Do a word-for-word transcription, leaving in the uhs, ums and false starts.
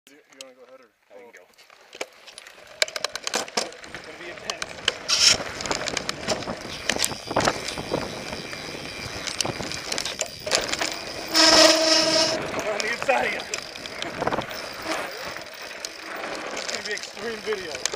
You, you want to go ahead or? I can go. It's going to be intense. We're on the inside of you. This is going to be extreme video.